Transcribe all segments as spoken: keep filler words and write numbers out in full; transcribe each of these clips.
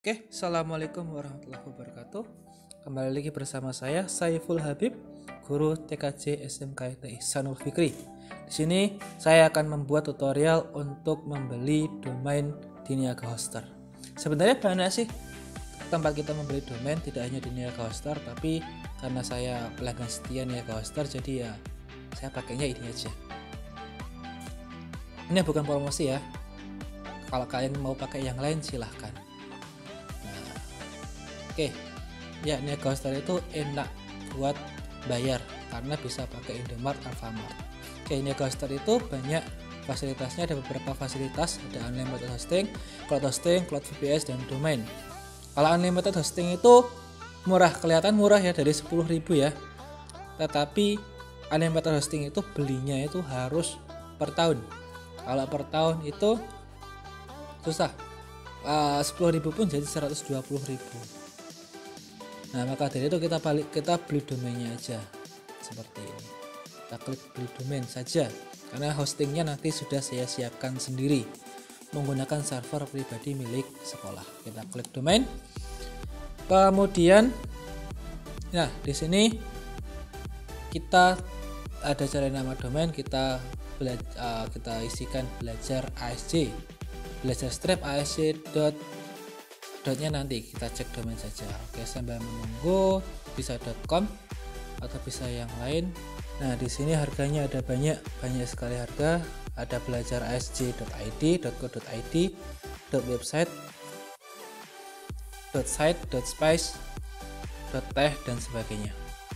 Oke, assalamualaikum warahmatullahi wabarakatuh. Kembali lagi bersama saya Saiful Habib, guru T K J S M K I T Ihsanul Fikri. Di sini saya akan membuat tutorial untuk membeli domain di Niaga Hoster. Sebenarnya banyak sih tempat kita membeli domain, tidak hanya di Niaga Hoster, tapi karena saya pelanggan setia Niaga Hoster, jadi ya saya pakainya ini aja. Ini bukan promosi ya. Kalau kalian mau pakai yang lain silahkan. Nah, oke, ya Niaga Hoster itu enak buat bayar karena bisa pakai Indomart, Alfamart. Oke, Niaga Hoster itu banyak fasilitasnya, ada beberapa fasilitas, ada unlimited hosting, cloud hosting, cloud V P S, dan domain. Kalau unlimited hosting itu murah, kelihatan murah ya, dari sepuluh ribu ya. Tetapi unlimited hosting itu belinya itu harus per tahun. Kalau per tahun itu susah, uh, sepuluh ribu pun jadi seratus dua puluh ribu. Nah, maka dari itu kita balik kita beli domainnya aja seperti ini. Kita klik beli domain saja karena hostingnya nanti sudah saya siapkan sendiri menggunakan server pribadi milik sekolah. Kita klik domain, kemudian nah di sini kita ada cari nama domain, kita bela- uh, kita isikan belajar A S C, belajar strap asc dot dotnya nanti kita cek domain saja. Oke, sambil menunggu bisa .com atau bisa yang lain. Nah, di sini harganya ada banyak, banyak sekali harga. Ada belajar asc dot i d, .co dot i d, .website, .site, .spice, .teh, dan sebagainya.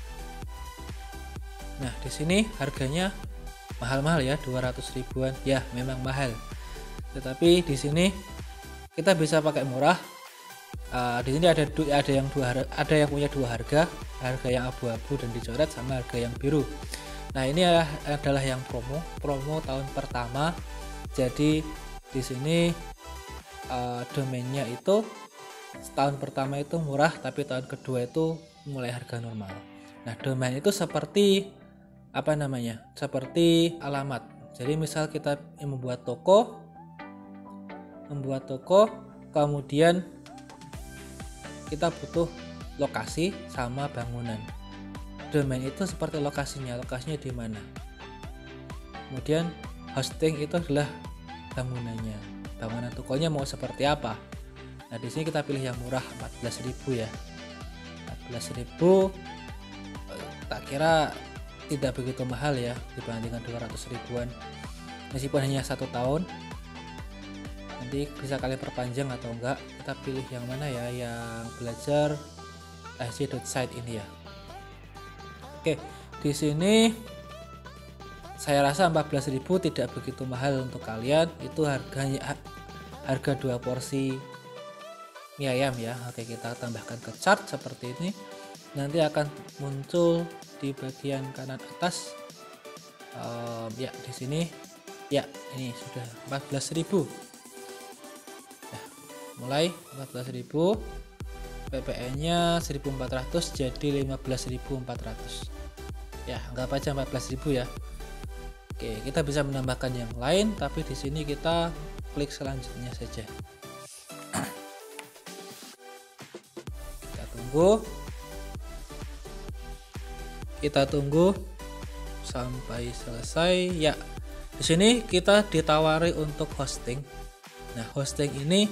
Nah, di sini harganya mahal-mahal ya, dua ratus ribuan. Ya, memang mahal. Tetapi di sini kita bisa pakai murah. Uh, di sini ada ada yang dua ada yang punya dua harga, harga yang abu-abu dan dicoret sama harga yang biru. Nah, ini adalah, adalah yang promo, promo tahun pertama. Jadi di sini uh, domainnya itu tahun pertama itu murah, tapi tahun kedua itu mulai harga normal. Nah, domain itu seperti apa namanya? Seperti alamat. Jadi misal kita membuat toko, membuat toko, kemudian kita butuh lokasi sama bangunan. Domain itu seperti lokasinya, lokasinya di mana. Kemudian hosting itu adalah bangunannya, bangunan tokonya mau seperti apa. Nah, di sini kita pilih yang murah, empat belas ribu ya. empat belas ribu tak kira tidak begitu mahal ya dibandingkan dua ratus ribuan. Meskipun hanya satu tahun, nanti bisa kalian perpanjang atau enggak. Kita pilih yang mana ya, yang belajar asc.site ini ya. Oke, di sini saya rasa empat belas ribu tidak begitu mahal untuk kalian. Itu harganya harga dua porsi mie ayam ya. Oke, kita tambahkan ke chart seperti ini. Nanti akan muncul di bagian kanan atas. Um, ya, di sini ya, ini sudah empat belas ribu. Mulai empat belas ribu, P P N-nya seribu empat ratus jadi lima belas ribu empat ratus. Ya, anggap aja empat belas ribu ya. Oke, kita bisa menambahkan yang lain, tapi di sini kita klik selanjutnya saja. Kita tunggu. Kita tunggu sampai selesai. Ya, di sini kita ditawari untuk hosting. Nah, hosting ini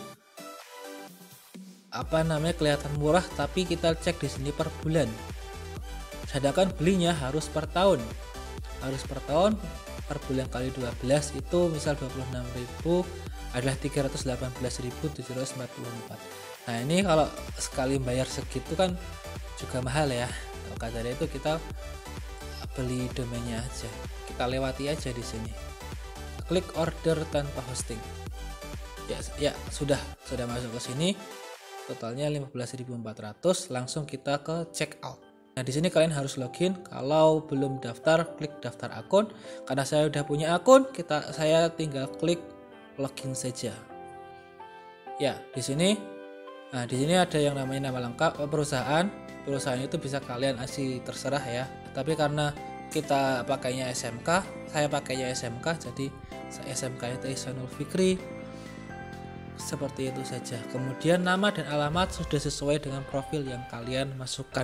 apa namanya kelihatan murah, tapi kita cek di sini per bulan. Sedangkan belinya harus per tahun. Harus per tahun, per bulan kali dua belas itu misal dua puluh enam ribu adalah tiga ratus delapan belas ribu tujuh ratus empat puluh empat. Nah, ini kalau sekali bayar segitu kan juga mahal ya. Maka dari itu kita beli domainnya aja. Kita lewati aja di sini. Klik order tanpa hosting. Ya, ya sudah, sudah masuk ke sini. Totalnya lima belas ribu empat ratus, langsung kita ke check out. Nah, di sini kalian harus login. Kalau belum daftar, klik daftar akun. Karena saya udah punya akun, kita saya tinggal klik login saja. Ya, di sini nah, di sini ada yang namanya nama lengkap perusahaan. Perusahaan itu bisa kalian isi terserah ya. Tapi karena kita pakainya S M K, saya pakainya S M K, jadi S M K I T Ihsanul Fikri. seperti itu saja. Kemudian nama dan alamat sudah sesuai dengan profil yang kalian masukkan.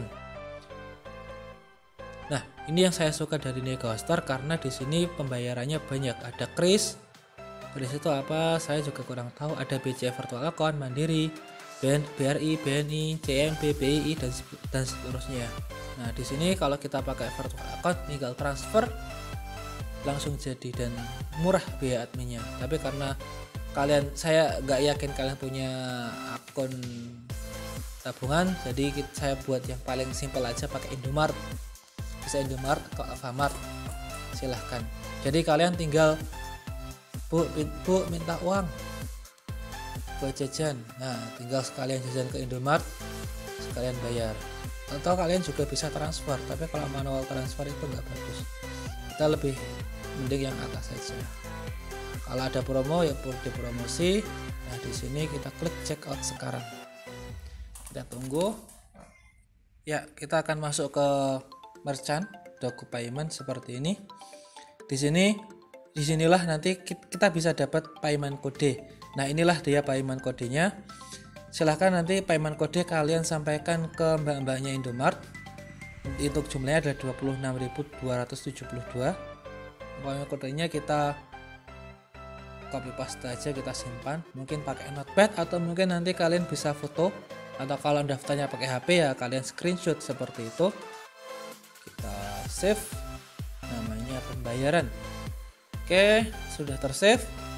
Nah, ini yang saya suka dari Negohoster karena di sini pembayarannya banyak. Ada kris, kris itu apa? Saya juga kurang tahu. Ada B C A Virtual Account, Mandiri, B R I, B N I, C M B, B I I dan dan seterusnya. Nah, di sini kalau kita pakai virtual account tinggal transfer langsung jadi dan murah biaya adminnya. Tapi karena kalian, saya nggak yakin kalian punya akun tabungan, jadi saya buat yang paling simpel aja pakai Indomart. Bisa Indomart atau Alfamart, silahkan. Jadi kalian tinggal bu, bu minta uang buat jajan, nah tinggal sekalian jajan ke Indomart, sekalian bayar. Atau kalian juga bisa transfer, tapi kalau manual transfer itu nggak bagus, kita lebih mending yang atas saja. Kalau ada promo ya di promosi. Nah, di sini kita klik check out sekarang, kita tunggu ya. Kita akan masuk ke merchant Doku Payment seperti ini. Di sini disinilah nanti kita bisa dapat payment kode. Nah, inilah dia payment kodenya. Silahkan nanti payment kode kalian sampaikan ke mbak-mbaknya Indomart. Untuk jumlahnya adalah dua puluh enam ribu dua ratus tujuh puluh dua. Payment kodenya kita copy paste aja, kita simpan. Mungkin pakai notepad atau mungkin nanti kalian bisa foto, atau kalau daftarnya pakai H P ya kalian screenshot seperti itu. Kita save, namanya pembayaran. Oke, sudah tersave.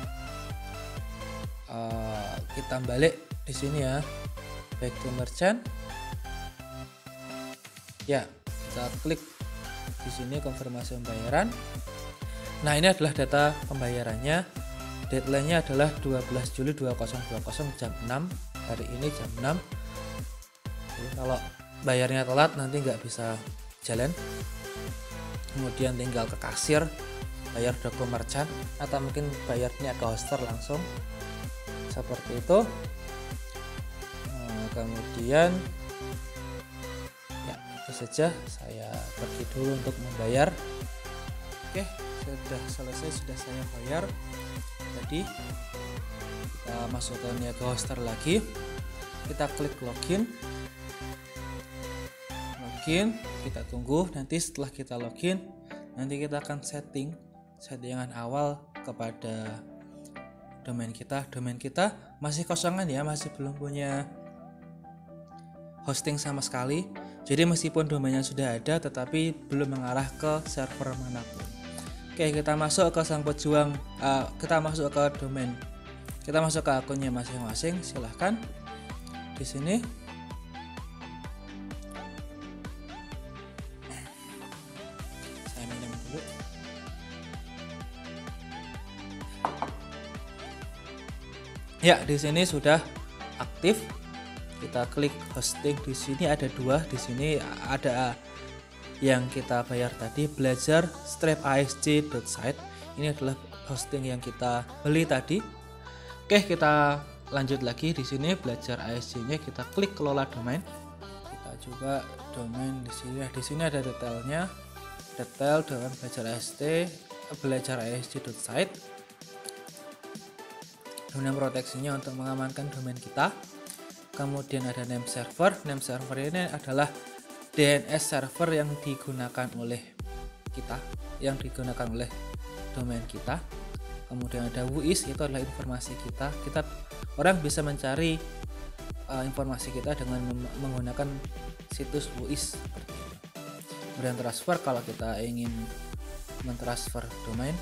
Uh, kita balik di sini ya, back to merchant. Ya, kita klik di sini konfirmasi pembayaran. Nah, ini adalah data pembayarannya. Deadline-nya adalah dua belas Juli dua ribu dua puluh jam enam. Hari ini jam enam. Jadi kalau bayarnya telat nanti nggak bisa jalan. Kemudian tinggal ke kasir bayar Doku merchant, atau mungkin bayarnya ke hoster langsung seperti itu. Nah, kemudian ya itu saja, saya pergi dulu untuk membayar. Oke, sudah selesai, sudah saya bayar tadi. Kita masuk ke Negohoster lagi, kita klik login. Login, kita tunggu. Nanti setelah kita login, nanti kita akan setting settingan awal kepada domain kita. Domain kita masih kosongan ya, masih belum punya hosting sama sekali. Jadi meskipun domainnya sudah ada, tetapi belum mengarah ke server manapun. Oke, kita masuk ke sang pejuang. Uh, kita masuk ke domain. Kita masuk ke akunnya masing-masing. Silahkan di sini. Ya, di sini sudah aktif. Kita klik hosting. Di sini ada dua. Di sini ada yang kita bayar tadi, belajar strap asc dot site. Ini adalah hosting yang kita beli tadi. Oke, kita lanjut lagi. Di sini belajar asc-nya kita klik kelola domain. Kita juga domain di sini. Di sini ada detailnya. Detail dengan belajar asc, belajar asc dot site. Domain proteksinya untuk mengamankan domain kita. Kemudian ada name server. Name server ini adalah D N S server yang digunakan oleh kita, yang digunakan oleh domain kita. Kemudian ada W I S, itu adalah informasi kita. Kita orang bisa mencari uh, informasi kita dengan menggunakan situs W I S seperti ini. Kemudian transfer, kalau kita ingin mentransfer domain.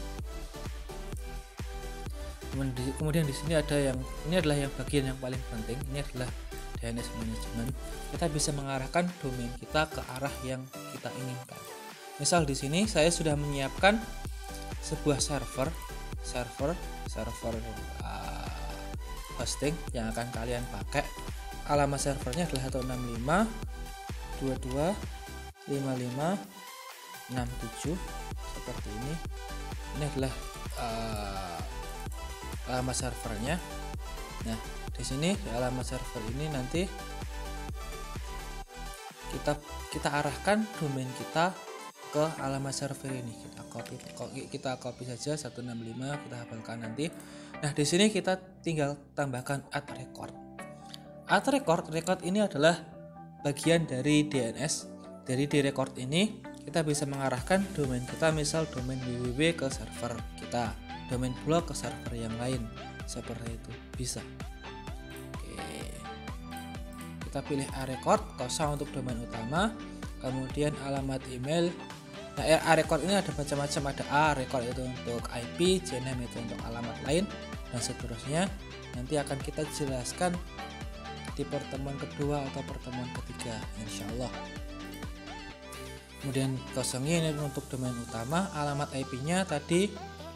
Kemudian di sini ada yang ini adalah yang bagian yang paling penting. Ini adalah D N S management. Kita bisa mengarahkan domain kita ke arah yang kita inginkan. Misal di sini saya sudah menyiapkan sebuah server, server, server uh, hosting yang akan kalian pakai. Alamat servernya adalah seratus enam puluh lima dot dua puluh dua titik lima puluh lima titik enam puluh tujuh seperti ini. Ini adalah uh, alamat servernya. Nah, di sini di alamat server ini nanti kita kita arahkan domain kita ke alamat server ini. Kita copy kita copy saja seratus enam puluh lima, kita hafalkan nanti. Nah, di sini kita tinggal tambahkan add record. Add record, record ini adalah bagian dari D N S. Dari di record ini kita bisa mengarahkan domain kita, misal domain www ke server kita, domain blog ke server yang lain, seperti itu bisa. Oke, kita pilih a record kosong untuk domain utama, kemudian alamat email. Nah, a record ini ada macam-macam, ada a record itu untuk I P, jname itu untuk alamat lain, dan seterusnya. Nanti akan kita jelaskan di pertemuan kedua atau pertemuan ketiga, insya Allah. Kemudian kosongnya ini untuk domain utama, alamat I P-nya tadi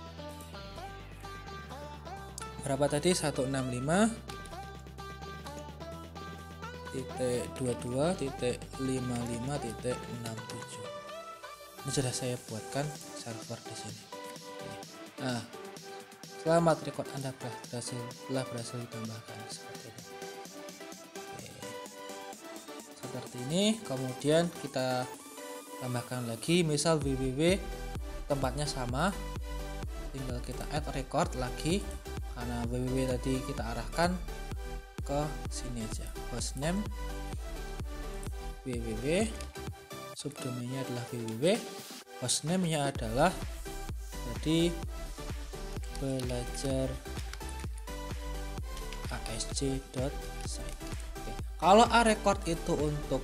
berapa tadi? seratus enam puluh lima titik dua puluh dua titik lima puluh lima titik enam puluh tujuh. Ini sudah saya buatkan server di sini. Nah, selamat, record Anda berhasil telah berhasil ditambahkan seperti ini. Oke. Seperti ini, kemudian kita tambahkan lagi, misal www tempatnya sama, tinggal kita add record lagi, karena www tadi kita arahkan ke sini aja, hostname www, subdomainnya adalah www, hostname-nya adalah jadi belajar asc.site. Oke. Kalau a record itu untuk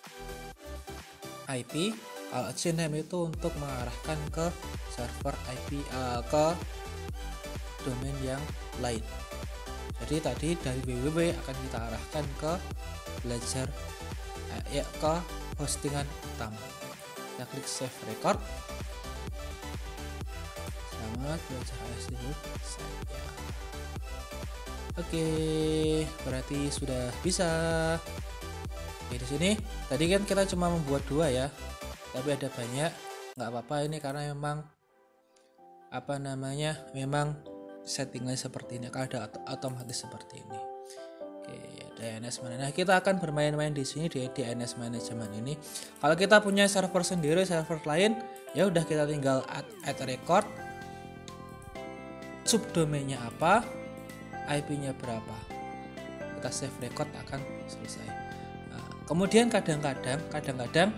I P, kalau jname itu untuk mengarahkan ke server I P, uh, ke domain yang lain. Jadi tadi dari www akan kita arahkan ke belajar uh, ya ke hostingan utama. Kita klik save record. Selamat belajar asc.site ya. Oke, berarti sudah bisa. Oke, di sini tadi kan kita cuma membuat dua ya, tapi ada banyak, nggak apa-apa ini karena memang apa namanya memang settingnya seperti ini, akan ada otomatis seperti ini. Oke, D N S mana? Nah, kita akan bermain-main di sini di D N S manajemen ini. Kalau kita punya server sendiri, server lain, ya udah kita tinggal add, add record, subdomainnya apa, I P-nya berapa, kita save record, akan selesai. Kemudian kadang-kadang, kadang-kadang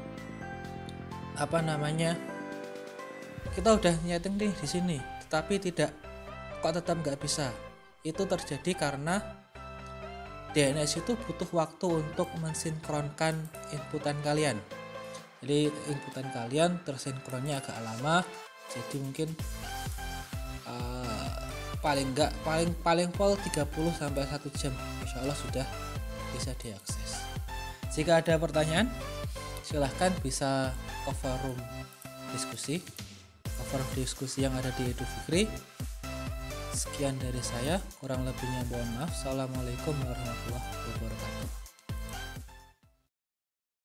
apa namanya kita udah nyeting nih di sini, tetapi tidak, kok tetap nggak bisa. Itu terjadi karena D N S itu butuh waktu untuk mensinkronkan inputan kalian. Jadi inputan kalian tersinkronnya agak lama, jadi mungkin uh, paling enggak paling paling pol tiga puluh sampai satu jam, insya Allah sudah bisa diakses. Jika ada pertanyaan, silahkan bisa ke forum diskusi, ke forum diskusi yang ada di Edu Fikri. Sekian dari saya, kurang lebihnya mohon maaf. Assalamualaikum warahmatullahi wabarakatuh.